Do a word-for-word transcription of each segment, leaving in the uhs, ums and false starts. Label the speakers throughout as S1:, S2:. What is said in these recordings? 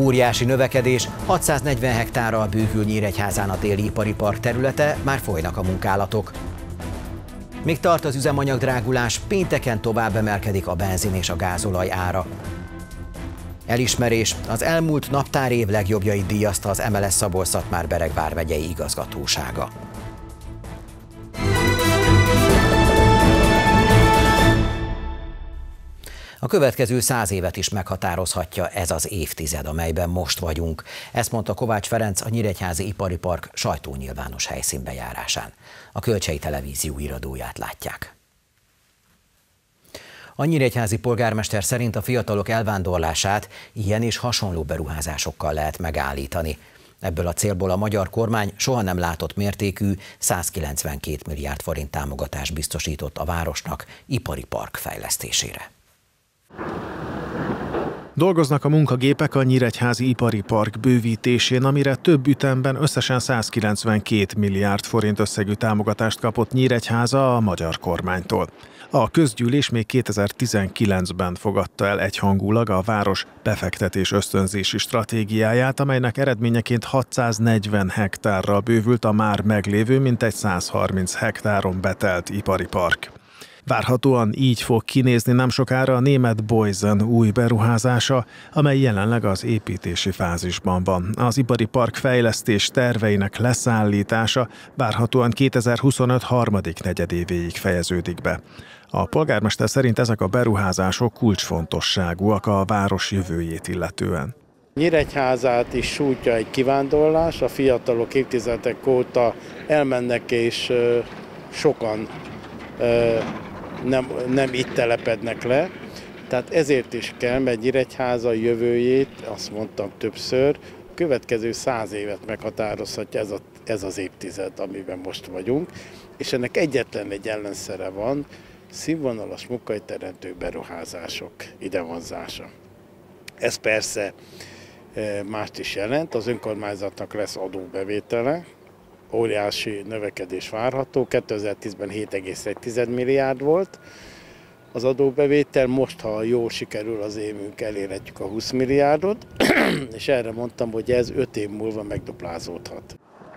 S1: Óriási növekedés, hatszáznegyven hektárral bővül Nyíregyházán a déli ipari park területe, már folynak a munkálatok. Még tart az üzemanyagdrágulás, pénteken tovább emelkedik a benzin és a gázolaj ára. Elismerés, az elmúlt naptárév legjobbjait díjazta az em el es Szabolcs-Szatmár-Bereg vármegyei igazgatósága. A következő száz évet is meghatározhatja ez az évtized, amelyben most vagyunk. Ezt mondta Kovács Ferenc a Nyíregyházi Ipari Park sajtónyilvános helyszínbejárásán. A Kölcsei Televízió iradóját látják. A nyíregyházi polgármester szerint a fiatalok elvándorlását ilyen és hasonló beruházásokkal lehet megállítani. Ebből a célból a magyar kormány soha nem látott mértékű százkilencvenkét milliárd forint támogatást biztosított a városnak ipari park fejlesztésére.
S2: Dolgoznak a munkagépek a Nyíregyházi Ipari Park bővítésén, amire több ütemben összesen százkilencvenkét milliárd forint összegű támogatást kapott Nyíregyháza a magyar kormánytól. A közgyűlés még kétezer-tizenkilencben fogadta el egyhangulag a város befektetés ösztönzési stratégiáját, amelynek eredményeként hatszáznegyven hektárral bővült a már meglévő mintegy százharminc hektáron betelt ipari park. Várhatóan így fog kinézni nem sokára a német Boysen új beruházása, amely jelenleg az építési fázisban van. Az ipari park fejlesztés terveinek leszállítása várhatóan kétezer-huszonöt harmadik negyedévéig fejeződik be. A polgármester szerint ezek a beruházások kulcsfontosságúak a város jövőjét illetően.
S3: Nyíregyházát is sújtja egy kivándorlás, a fiatalok évtizedek óta elmennek és sokan Nem, nem itt telepednek le, tehát ezért is kell, mert Nyíregyháza jövőjét, azt mondtam többször, a következő száz évet meghatározhatja ez, a, ez az évtized, amiben most vagyunk, és ennek egyetlen egy ellenszere van, színvonalas munkahelyteremtő beruházások idevonzása. Ez persze mást is jelent, az önkormányzatnak lesz adóbevétele, óriási növekedés várható, kétezer-tízben hét egész egy milliárd volt az adóbevétel, most, ha jól sikerül az évünk, elérhetjük a húsz milliárdot, és erre mondtam, hogy ez öt év múlva megduplázódhat.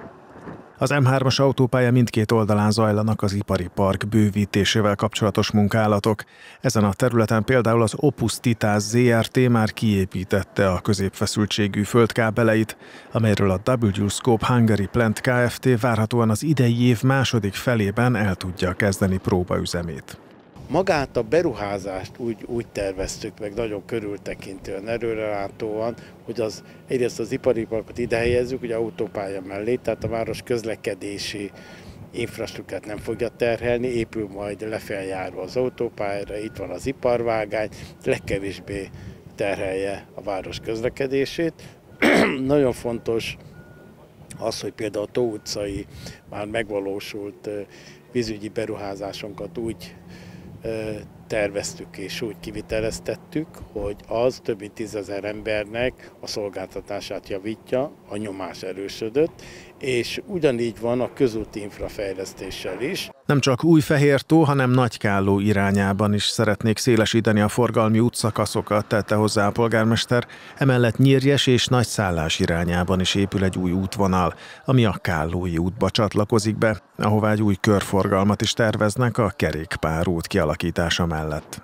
S2: Az em hármas autópálya mindkét oldalán zajlanak az ipari park bővítésével kapcsolatos munkálatok. Ezen a területen például az Opus Titas zé er té már kiépítette a középfeszültségű földkábeleit, amelyről a dupla vé Scope Hungary Plant Kft. Várhatóan az idei év második felében el tudja kezdeni próbaüzemét.
S3: Magát a beruházást úgy, úgy terveztük meg nagyon körültekintően, előrelátóan, hogy az, egyrészt az ipari parkot ide helyezzük, ugye autópálya mellé, tehát a város közlekedési infrastruktúrát nem fogja terhelni, épül majd lefeljárva az autópályára, itt van az iparvágány, legkevésbé terhelje a város közlekedését. Nagyon fontos az, hogy például a Tó utcai már megvalósult vízügyi beruházásunkat úgy terveztük és úgy kiviteleztettük, hogy az több mint tízezer embernek a szolgáltatását javítja, a nyomás erősödött, és ugyanígy van a közúti infrafejlesztéssel is.
S2: Nem csak Újfehértó, hanem Nagykálló irányában is szeretnék szélesíteni a forgalmi útszakaszokat, tette hozzá a polgármester, emellett Nyírjes és Nagyszállás irányában is épül egy új útvonal, ami a Kállói útba csatlakozik be, ahová egy új körforgalmat is terveznek a kerékpárút kialakítása mellett.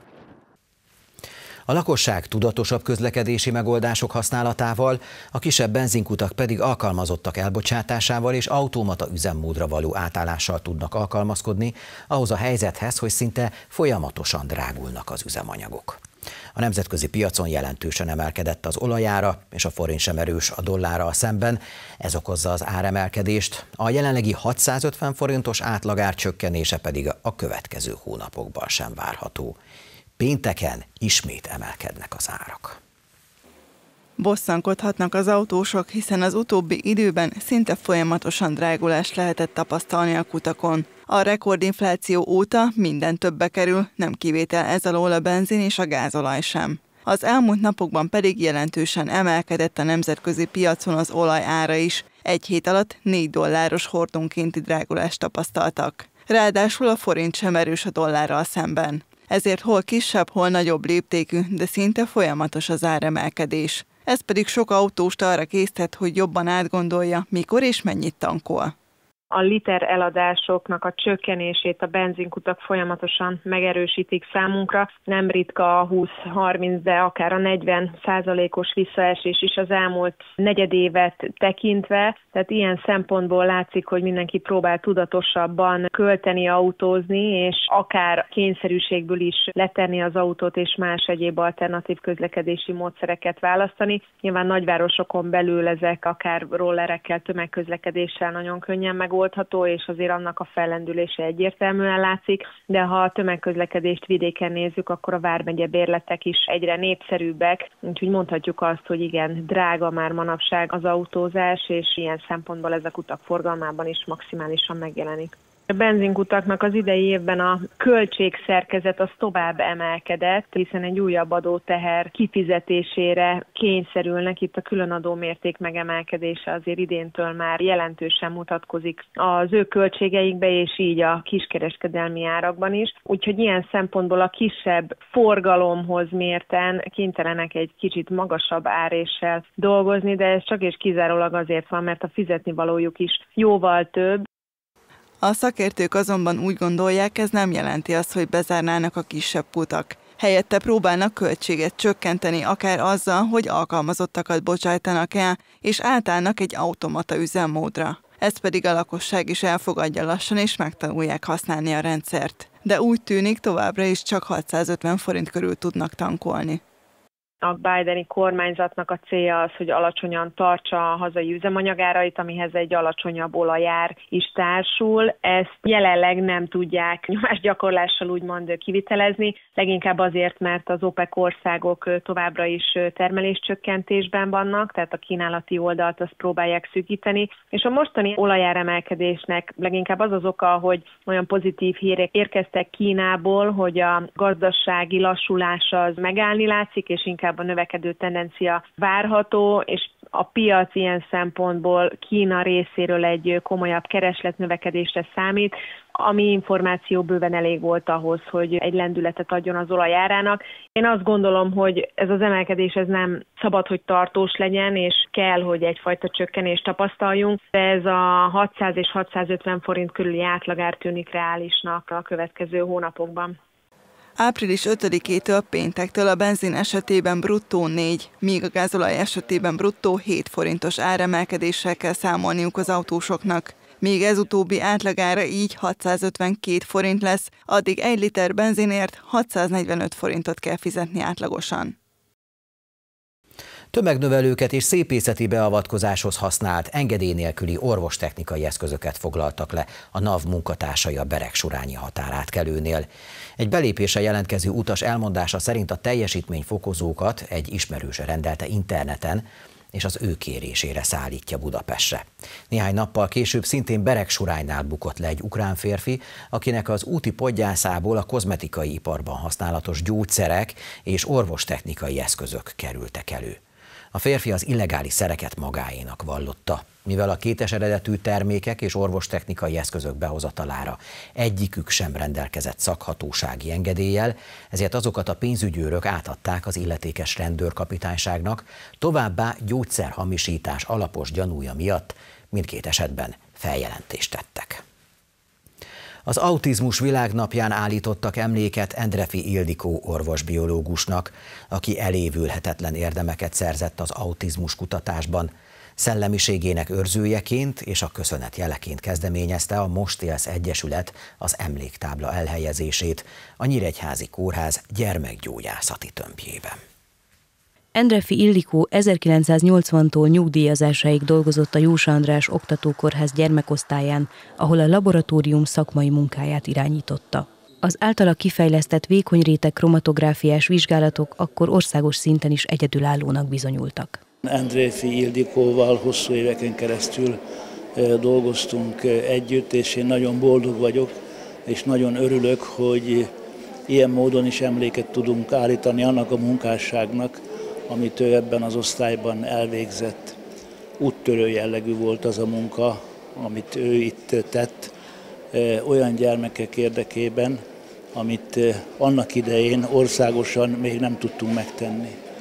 S1: A lakosság tudatosabb közlekedési megoldások használatával, a kisebb benzinkutak pedig alkalmazottak elbocsátásával és automata üzemmódra való átállással tudnak alkalmazkodni ahhoz a helyzethez, hogy szinte folyamatosan drágulnak az üzemanyagok. A nemzetközi piacon jelentősen emelkedett az olajára, és a forint sem erős a dollárral szemben, ez okozza az áremelkedést, a jelenlegi hatszázötven forintos átlagár csökkenése pedig a következő hónapokban sem várható. Pénteken ismét emelkednek az árak.
S4: Bosszankodhatnak az autósok, hiszen az utóbbi időben szinte folyamatosan drágulást lehetett tapasztalni a kutakon. A rekordinfláció óta minden többbe kerül, nem kivétel ez alól a benzin és a gázolaj sem. Az elmúlt napokban pedig jelentősen emelkedett a nemzetközi piacon az olaj ára is. Egy hét alatt négy dolláros hordonkénti drágulást tapasztaltak. Ráadásul a forint sem erős a dollárral szemben. Ezért hol kisebb, hol nagyobb léptékű, de szinte folyamatos az áremelkedés. Ez pedig sok autóst arra késztet, hogy jobban átgondolja, mikor és mennyit tankol.
S5: A liter eladásoknak a csökkenését a benzinkutak folyamatosan megerősítik számunkra. Nem ritka a húsz-harminc, de akár a negyven százalékos visszaesés is az elmúlt negyedévet tekintve. Tehát ilyen szempontból látszik, hogy mindenki próbál tudatosabban költeni, autózni, és akár kényszerűségből is letenni az autót, és más egyéb alternatív közlekedési módszereket választani. Nyilván nagyvárosokon belül ezek akár rollerekkel, tömegközlekedéssel nagyon könnyen meg oldható, és azért annak a fellendülése egyértelműen látszik, de ha a tömegközlekedést vidéken nézzük, akkor a vármegye bérletek is egyre népszerűbbek, úgyhogy mondhatjuk azt, hogy igen, drága már manapság az autózás, és ilyen szempontból ezek utak forgalmában is maximálisan megjelenik. A benzinkutaknak az idei évben a költségszerkezet az tovább emelkedett, hiszen egy újabb adóteher kifizetésére kényszerülnek. Itt a különadó mérték megemelkedése azért idéntől már jelentősen mutatkozik az ő költségeikbe, és így a kiskereskedelmi árakban is. Úgyhogy ilyen szempontból a kisebb forgalomhoz mérten kénytelenek egy kicsit magasabb áréssel dolgozni, de ez csak és kizárólag azért van, mert a fizetnivalójuk is jóval több.
S4: A szakértők azonban úgy gondolják, ez nem jelenti azt, hogy bezárnának a kisebb kutak. Helyette próbálnak költséget csökkenteni, akár azzal, hogy alkalmazottakat bocsájtanak el, és átállnak egy automata üzemmódra. Ezt pedig a lakosság is elfogadja lassan, és megtanulják használni a rendszert. De úgy tűnik, továbbra is csak hatszázötven forint körül tudnak tankolni.
S5: A Bideni kormányzatnak a célja az, hogy alacsonyan tartsa a hazai üzemanyagárait, amihez egy alacsonyabb olajár is társul. Ezt jelenleg nem tudják nyomásgyakorlással úgymond kivitelezni, leginkább azért, mert az OPEC országok továbbra is termeléscsökkentésben vannak, tehát a kínálati oldalt azt próbálják szűkíteni, és a mostani olajáremelkedésnek leginkább az az oka, hogy olyan pozitív hírek érkeztek Kínából, hogy a gazdasági lassulás az megállni látszik, és inkább a növekedő tendencia várható, és a piac ilyen szempontból Kína részéről egy komolyabb keresletnövekedésre számít, ami információ bőven elég volt ahhoz, hogy egy lendületet adjon az olajárának. Én azt gondolom, hogy ez az emelkedés ez nem szabad, hogy tartós legyen, és kell, hogy egyfajta csökkenést tapasztaljunk, de ez a hatszáz és hatszázötven forint körüli átlagár tűnik reálisnak a következő hónapokban.
S4: április ötödikétől péntektől a benzin esetében bruttó négy, míg a gázolaj esetében bruttó hét forintos áremelkedéssel kell számolniuk az autósoknak. Még ez utóbbi átlagára így hatszázötvenkét forint lesz, addig egy liter benzinért hatszáznegyvenöt forintot kell fizetni átlagosan.
S1: Tömegnövelőket és szépészeti beavatkozáshoz használt engedély nélküli orvostechnikai eszközöket foglaltak le a NAV munkatársai a Beregsurányi határátkelőnél. Egy belépésre jelentkező utas elmondása szerint a teljesítményfokozókat egy ismerőse rendelte interneten, és az ő kérésére szállítja Budapestre. Néhány nappal később szintén Beregsuránynál bukott le egy ukrán férfi, akinek az úti podgyászából a kozmetikai iparban használatos gyógyszerek és orvostechnikai eszközök kerültek elő. A férfi az illegális szereket magáénak vallotta, mivel a kétes eredetű termékek és orvostechnikai eszközök behozatalára egyikük sem rendelkezett szakhatósági engedéllyel, ezért azokat a pénzügyőrök átadták az illetékes rendőrkapitányságnak, továbbá gyógyszerhamisítás alapos gyanúja miatt mindkét esetben feljelentést tettek. Az autizmus világnapján állítottak emléket Endreffy Ildikó orvosbiológusnak, aki elévülhetetlen érdemeket szerzett az autizmus kutatásban. Szellemiségének őrzőjeként és a köszönet jeleként kezdeményezte a Most élsz Egyesület az emléktábla elhelyezését a Nyíregyházi Kórház gyermekgyógyászati tömbjében.
S6: Endreffy Ildikó ezerkilencszáznyolcvantól nyugdíjazásáig dolgozott a Jós András Oktatókórház gyermekosztályán, ahol a laboratórium szakmai munkáját irányította. Az általa kifejlesztett vékony réteg kromatográfiás vizsgálatok akkor országos szinten is egyedülállónak bizonyultak.
S7: Endreffy Ildikóval hosszú éveken keresztül dolgoztunk együtt, és én nagyon boldog vagyok, és nagyon örülök, hogy ilyen módon is emléket tudunk állítani annak a munkásságnak, amit ő ebben az osztályban elvégzett. Úttörő jellegű volt az a munka, amit ő itt tett olyan gyermekek érdekében, amit annak idején országosan még nem tudtunk megtenni.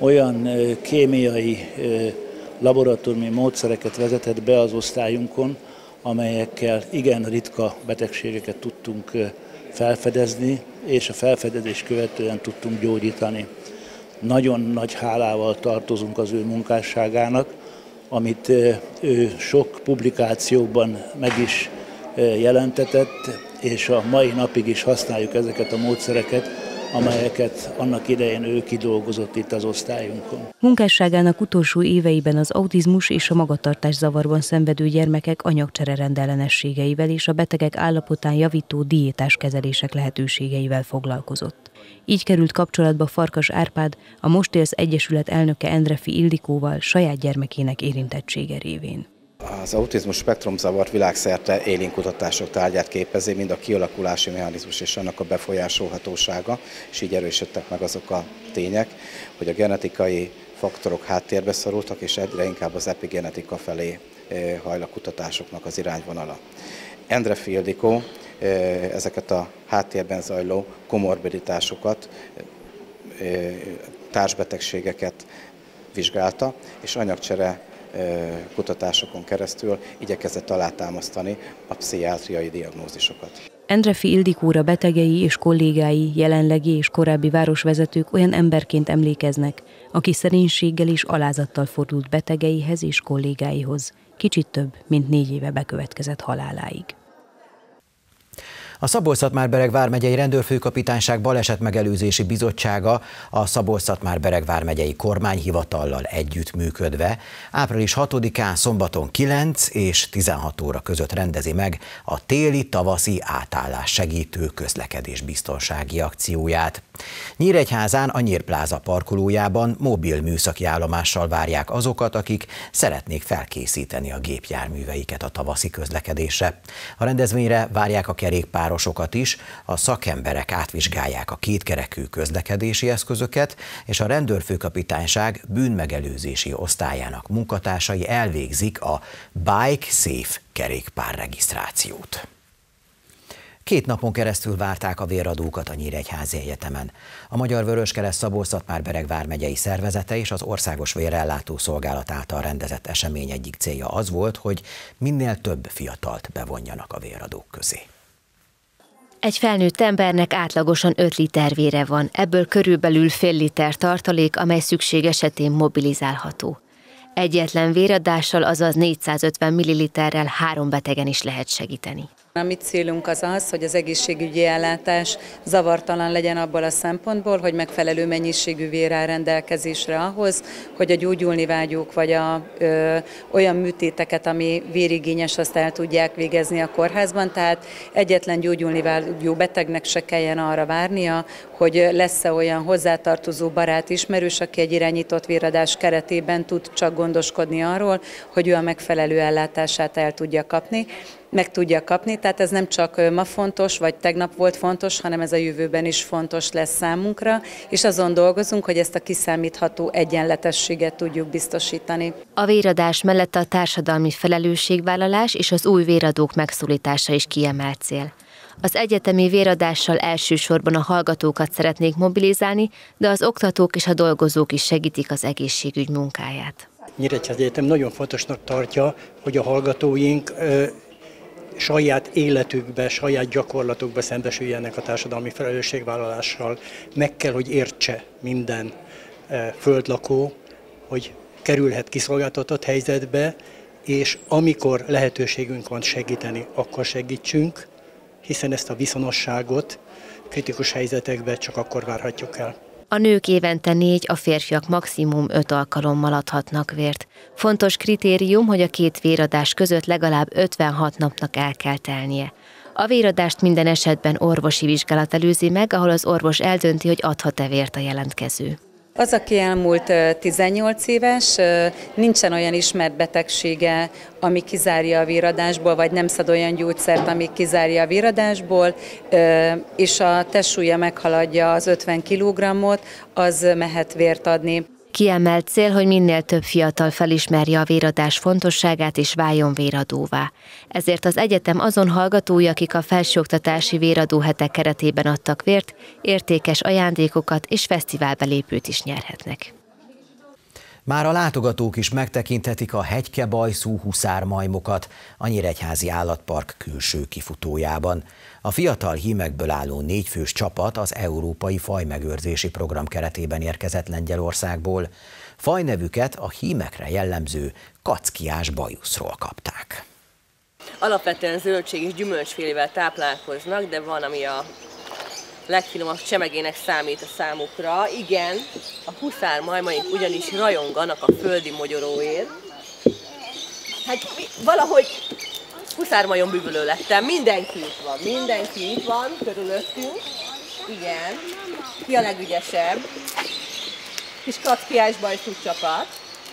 S7: olyan kémiai laboratóriumi módszereket vezetett be az osztályunkon, amelyekkel igen ritka betegségeket tudtunk felfedezni, és a felfedezés követően tudtunk gyógyítani. Nagyon nagy hálával tartozunk az ő munkásságának, amit ő sok publikációban meg is jelentetett, és a mai napig is használjuk ezeket a módszereket, amelyeket annak idején ő kidolgozott itt az osztályunkon.
S6: Munkásságának utolsó éveiben az autizmus és a magatartászavarban szenvedő gyermekek anyagcsere rendellenességeivel és a betegek állapotán javító diétás kezelések lehetőségeivel foglalkozott. Így került kapcsolatba Farkas Árpád, a Most élsz Egyesület elnöke Endreffy Ildikóval saját gyermekének érintettsége révén.
S8: Az autizmus spektrumzavar világszerte élénkutatások tárgyát képezi, mind a kialakulási mechanizmus és annak a befolyásolhatósága, és így erősödtek meg azok a tények, hogy a genetikai faktorok háttérbe szorultak, és egyre inkább az epigenetika felé hajlak kutatásoknak az irányvonala. Endreffy Ildikó ezeket a háttérben zajló komorbiditásokat, társbetegségeket vizsgálta, és anyagcsere kutatásokon keresztül igyekezett alátámasztani a pszichiátriai diagnózisokat.
S6: Endreffy Ildikóra betegei és kollégái, jelenlegi és korábbi városvezetők olyan emberként emlékeznek, aki szerénységgel és alázattal fordult betegeihez és kollégáihoz, kicsit több, mint négy éve bekövetkezett haláláig.
S1: A Szabolcs-Szatmár-Bereg vármegyei rendőrfőkapitányság balesetmegelőzési bizottsága a Szabolcs-Szatmár-Bereg vármegyei kormányhivatallal együttműködve április hatodikán szombaton kilenc és tizenhat óra között rendezi meg a téli-tavaszi átállás segítő közlekedés biztonsági akcióját. Nyíregyházán a Nyírpláza parkolójában mobil műszaki állomással várják azokat, akik szeretnék felkészíteni a gépjárműveiket a tavaszi közlekedésre. A rendezvényre várják a kerékpárosokat is, a szakemberek átvizsgálják a kétkerekű közlekedési eszközöket, és a rendőrfőkapitányság bűnmegelőzési osztályának munkatársai elvégzik a Bike Safe kerékpárregisztrációt. Két napon keresztül várták a véradókat a Nyíregyházi Egyetemen. A Magyar Vöröskereszt Szabolcs-Szatmár-Bereg vármegyei szervezete és az Országos Vérellátó Szolgálat által rendezett esemény egyik célja az volt, hogy minél több fiatalt bevonjanak a véradók közé.
S9: Egy felnőtt embernek átlagosan öt liter vére van, ebből körülbelül fél liter tartalék, amely szükség esetén mobilizálható. Egyetlen véradással, azaz négyszázötven milliliterrel három betegen is lehet segíteni.
S10: A mi célunk az az, hogy az egészségügyi ellátás zavartalan legyen abból a szempontból, hogy megfelelő mennyiségű vér áll rendelkezésre ahhoz, hogy a gyógyulni vágyók vagy a, ö, olyan műtéteket, ami vérigényes, azt el tudják végezni a kórházban. Tehát egyetlen gyógyulni vágyó betegnek se kelljen arra várnia, hogy lesz-e olyan hozzátartozó barát ismerős, aki egy irányított véradás keretében tud csak gondoskodni arról, hogy ő a megfelelő ellátását el tudja kapni. meg tudja kapni, tehát ez nem csak ma fontos, vagy tegnap volt fontos, hanem ez a jövőben is fontos lesz számunkra, és azon dolgozunk, hogy ezt a kiszámítható egyenletességet tudjuk biztosítani.
S9: A véradás mellett a társadalmi felelősségvállalás és az új véradók megszólítása is kiemelt cél. Az egyetemi véradással elsősorban a hallgatókat szeretnék mobilizálni, de az oktatók és a dolgozók is segítik az egészségügy munkáját.
S11: Nyíregyházi Egyetem nagyon fontosnak tartja, hogy a hallgatóink ö, saját életükbe, saját gyakorlatukba szembesüljenek a társadalmi felelősségvállalással. Meg kell, hogy értse minden ö, földlakó, hogy kerülhet kiszolgáltatott helyzetbe, és amikor lehetőségünk van segíteni, akkor segítsünk, hiszen ezt a viszonosságot kritikus helyzetekben csak akkor várhatjuk el.
S9: A nők évente négy, a férfiak maximum öt alkalommal adhatnak vért. Fontos kritérium, hogy a két véradás között legalább ötvenhat napnak el kell telnie. A véradást minden esetben orvosi vizsgálat előzi meg, ahol az orvos eldönti, hogy adhat-e vért a jelentkező.
S10: Az, aki elmúlt tizennyolc éves, nincsen olyan ismert betegsége, ami kizárja a véradásból, vagy nem szed olyan gyógyszert, ami kizárja a véradásból, és a testsúlya meghaladja az ötven kilogrammot, az mehet vért adni.
S9: Kiemelt cél, hogy minél több fiatal felismerje a véradás fontosságát és váljon véradóvá. Ezért az egyetem azon hallgatói, akik a felsőoktatási véradóhetek keretében adtak vért, értékes ajándékokat és fesztiválbelépőt is nyerhetnek.
S1: Már a látogatók is megtekinthetik a hegykebajszú huszármajmokat a Nyíregyházi Állatpark külső kifutójában. A fiatal hímekből álló négyfős csapat az Európai Fajmegőrzési Program keretében érkezett Lengyelországból. Fajnevüket a hímekre jellemző kackiás bajuszról kapták.
S12: Alapvetően zöldség és gyümölcsfélével táplálkoznak, de van, ami a legfinomabb csemegének számít a számukra. Igen, a huszármajmaink ugyanis rajonganak a földi mogyoróért. Hát valahogy huszármajom bűvölő lettem, mindenki itt van, mindenki itt van körülöttünk. Igen, ki a legügyesebb? Kis kackiás bajszú csapat.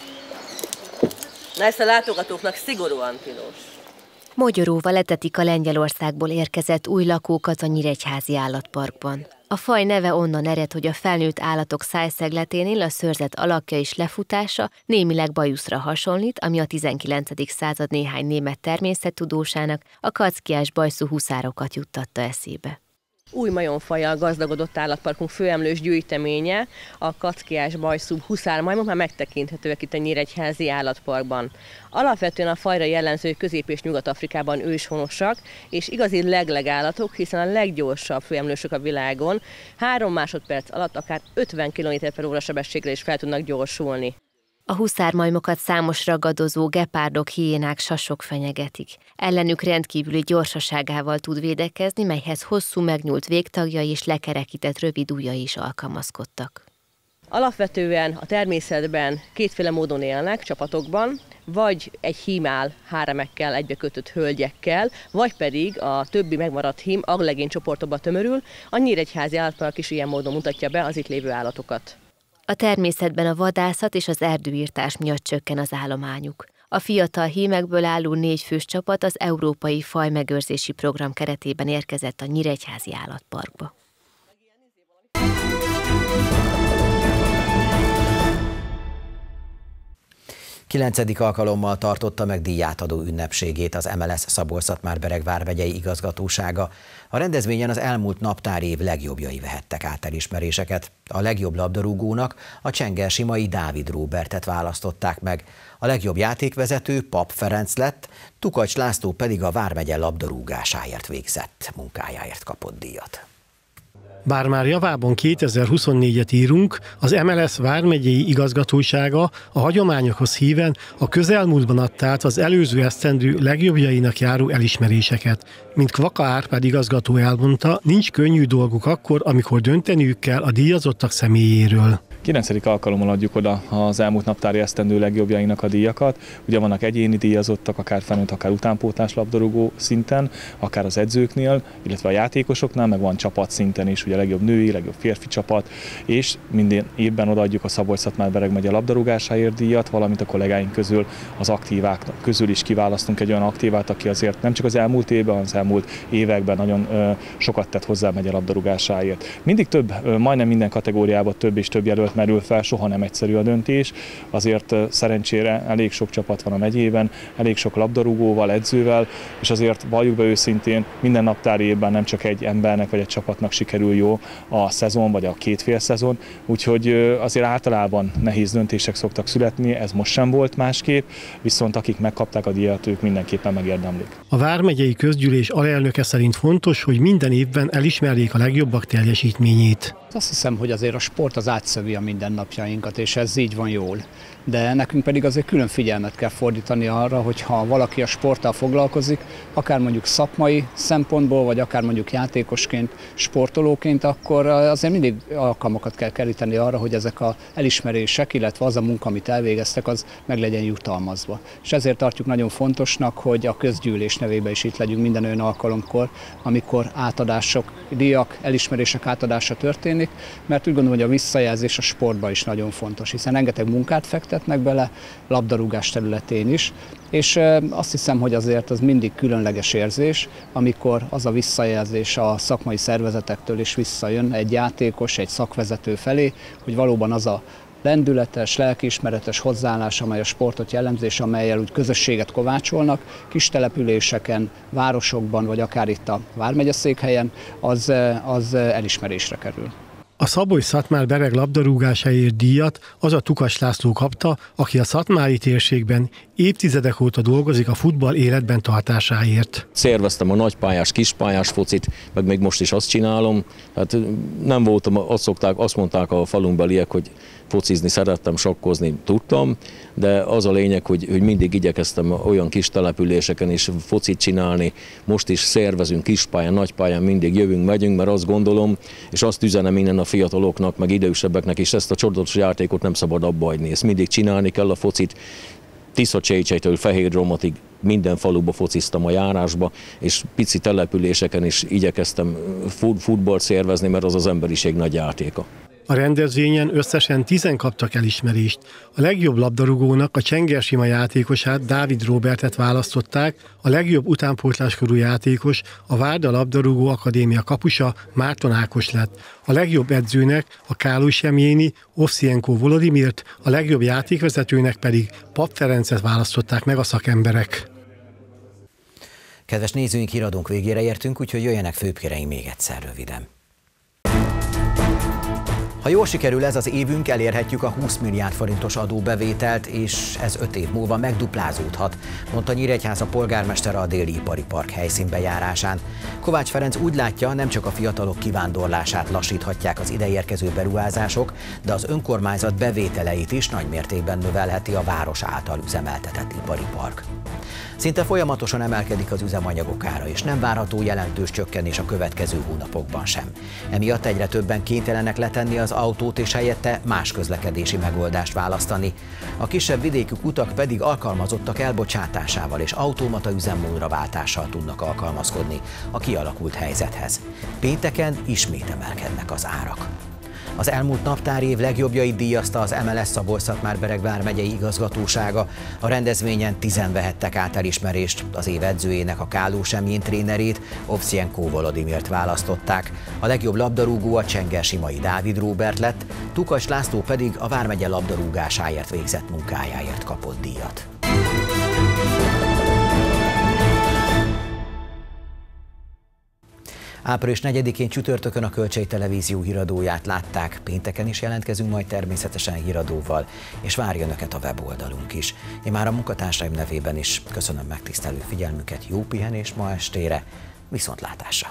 S12: Na, ezt a látogatóknak szigorúan tilos.
S9: Mogyoróval etetik a Lengyelországból érkezett új lakókat a Nyíregyházi Állatparkban. A faj neve onnan ered, hogy a felnőtt állatok szájszegleténél a szőrzet alakja és lefutása némileg bajuszra hasonlít, ami a tizenkilencedik század néhány német természettudósának a kackiás bajszú huszárokat juttatta eszébe.
S12: Új majomfajjal gazdagodott állatparkunk főemlős gyűjteménye, a kackiás bajszú huszármajmok már megtekinthetőek itt a Nyíregyházi Állatparkban. Alapvetően a fajra jellemző, hogy Közép- és Nyugat-Afrikában őshonosak, és igazi leglegállatok, hiszen a leggyorsabb főemlősök a világon három másodperc alatt akár ötven kilométer per óra sebességre is fel tudnak gyorsulni.
S9: A huszármajmokat számos ragadozó, gepárdok, hiénák, sasok fenyegetik. Ellenük rendkívüli gyorsaságával tud védekezni, melyhez hosszú megnyúlt végtagjai és lekerekített rövid ujjai is alkalmazkodtak.
S12: Alapvetően a természetben kétféle módon élnek csapatokban, vagy egy hím áll háremekkel, egybekötött hölgyekkel, vagy pedig a többi megmaradt hím aglegény csoportokba tömörül. A Nyíregyházi Állatpark is ilyen módon mutatja be az itt lévő állatokat.
S9: A természetben a vadászat és az erdőirtás miatt csökken az állományuk. A fiatal hímekből álló négyfős csapat az Európai Fajmegőrzési Program keretében érkezett a Nyíregyházi Állatparkba.
S1: Kilencedik alkalommal tartotta meg díjátadó ünnepségét az em el es Szabolcs-Szatmár-Bereg vármegyei igazgatósága. A rendezvényen az elmúlt naptár év legjobbjai vehettek át elismeréseket. A legjobb labdarúgónak a csengersimai Dávid Róbertet választották meg. A legjobb játékvezető Pap Ferenc lett, Tukacs László pedig a vármegye labdarúgásáért végzett munkájáért kapott díjat.
S13: Bár már javában kétezer-huszonnégyet írunk, az em el es vármegyei igazgatósága a hagyományokhoz híven a közelmúltban adta át az előző esztendő legjobbjainak járó elismeréseket. Mint Kvaka Árpád igazgató elmondta, nincs könnyű dolguk akkor, amikor dönteniük kell a díjazottak személyéről.
S14: kilencedik alkalommal adjuk oda az elmúlt naptári esztendő legjobbjainak a díjakat. Ugye vannak egyéni díjazottak, akár felnőtt, akár utánpótlás labdarúgó szinten, akár az edzőknél, illetve a játékosoknál, meg van csapat szinten is, ugye a legjobb női, legjobb férfi csapat, és minden évben odaadjuk a Szabolcs-Szatmár-Bereg megye labdarúgásáért díjat, valamint a kollégáink közül az aktívák közül is kiválasztunk egy olyan aktívát, aki azért nem csak az elmúlt évben, hanem az elmúlt években nagyon ö, sokat tett hozzá a megye labdarúgásáért. Mindig több, ö, majdnem minden kategóriában több és több jelölt merül fel, soha nem egyszerű a döntés, azért szerencsére elég sok csapat van a megyében, elég sok labdarúgóval, edzővel, és azért valljuk be őszintén, minden naptári évben nem csak egy embernek vagy egy csapatnak sikerül jó a szezon vagy a két fél szezon, úgyhogy azért általában nehéz döntések szoktak születni, ez most sem volt másképp, viszont akik megkapták a díjat, ők mindenképpen megérdemlik.
S13: A vármegyei közgyűlés alelnöke szerint fontos, hogy minden évben elismerjék a legjobbak teljesítményét.
S15: Azt hiszem, hogy azért a sport az átszövi a mindennapjainkat, és ez így van jól. De nekünk pedig azért külön figyelmet kell fordítani arra, hogy ha valaki a sporttal foglalkozik, akár mondjuk szakmai szempontból, vagy akár mondjuk játékosként, sportolóként, akkor azért mindig alkalmakat kell keríteni arra, hogy ezek az elismerések, illetve az a munka, amit elvégeztek, az meg legyen jutalmazva. És ezért tartjuk nagyon fontosnak, hogy a közgyűlés nevében is itt legyünk minden olyan alkalomkor, amikor átadások, díjak, elismerések átadása történik, mert úgy gondolom, hogy a visszajelzés a sportban is nagyon fontos, hiszen rengeteg munkát fektetnek bele, labdarúgás területén is, és azt hiszem, hogy azért az mindig különleges érzés, amikor az a visszajelzés a szakmai szervezetektől is visszajön egy játékos, egy szakvezető felé, hogy valóban az a lendületes, lelkiismeretes hozzáállás, amely a sportot jellemzi, és amellyel úgy közösséget kovácsolnak, kis településeken, városokban, vagy akár itt a vármegyeszékhelyen, az, az elismerésre kerül.
S13: A Szabolcs-Szatmár-Bereg labdarúgásáért díjat az a Tukas László kapta, aki a szatmári térségben évtizedek óta dolgozik a futball életben tartásáért.
S16: Szerveztem a nagypályás, kispályás focit, meg még most is azt csinálom. Hát nem voltam, azt szokták, azt mondták a falunkbeliek, hogy focizni szerettem, sakkozni tudtam, de az a lényeg, hogy, hogy mindig igyekeztem olyan kis településeken is focit csinálni. Most is szervezünk kispályán, nagypályán, mindig jövünk, megyünk, mert azt gondolom, és azt üzenem innen a fiataloknak, meg idősebbeknek is, ezt a csodálatos játékot nem szabad abba hagyni. Ezt mindig csinálni kell a focit. Tisza-Csécsejtől Fehérromatig minden faluba fociztam a járásba, és pici településeken is igyekeztem futballt szervezni, mert az az emberiség nagy játéka.
S13: A rendezvényen összesen tízen kaptak elismerést. A legjobb labdarúgónak a csengersima játékosát, Dávid Róbertet választották, a legjobb utánpótláskorú játékos, a Várda Labdarúgó Akadémia kapusa, Márton Ákos lett. A legjobb edzőnek a Káloly Semjéni, Ovszienko Volodimirt, a legjobb játékvezetőnek pedig Papp Ferencet választották meg a szakemberek.
S1: Kedves nézőink, híradónk végére értünk, úgyhogy jöjjenek főbkéreink még egyszer röviden. Ha jól sikerül ez az évünk, elérhetjük a húsz milliárd forintos adóbevételt, és ez öt év múlva megduplázódhat, mondta Nyíregyháza polgármestere a Déli Ipari Park helyszínbejárásán. Kovács Ferenc úgy látja, nem csak a fiatalok kivándorlását lassíthatják az ideérkező beruházások, de az önkormányzat bevételeit is nagymértékben növelheti a város által üzemeltetett ipari park. Szinte folyamatosan emelkedik az üzemanyagok ára, és nem várható jelentős csökkenés a következő hónapokban sem. Emiatt egyre többen kénytelenek letenni az autót, és helyette más közlekedési megoldást választani. A kisebb vidékű utak pedig alkalmazottak elbocsátásával és automata üzemmódra váltással tudnak alkalmazkodni a kialakult helyzethez. Pénteken ismét emelkednek az árak. Az elmúlt naptárév legjobbjait díjazta az em el es Szabolcs-Szatmár-Bereg vármegyei igazgatósága. A rendezvényen tizen vehettek át elismerést. Az év edzőjének, a Káloly Semjén trénerét, Ovszienko Volodimirt választották. A legjobb labdarúgó a csengersimai Dávid Róbert lett, Tukas László pedig a vármegye labdarúgásáért végzett munkájáért kapott díjat. április negyedikén csütörtökön a Kölcsey Televízió híradóját látták, pénteken is jelentkezünk majd természetesen híradóval, és várja Önöket a weboldalunk is. Én már a munkatársaim nevében is köszönöm megtisztelő figyelmüket, jó pihenés ma estére, viszontlátásra!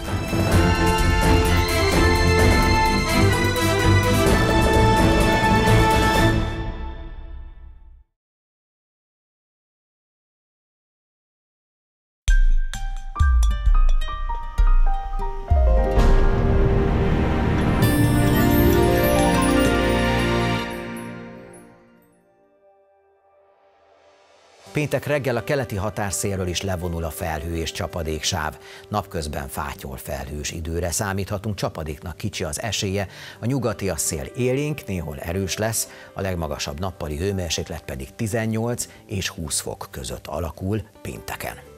S1: Péntek reggel a keleti határszélről is levonul a felhő és csapadéksáv. Napközben fátyol felhős időre számíthatunk, csapadéknak kicsi az esélye, a nyugati a szél élénk, néhol erős lesz, a legmagasabb nappali hőmérséklet pedig tizennyolc és húsz fok között alakul pénteken.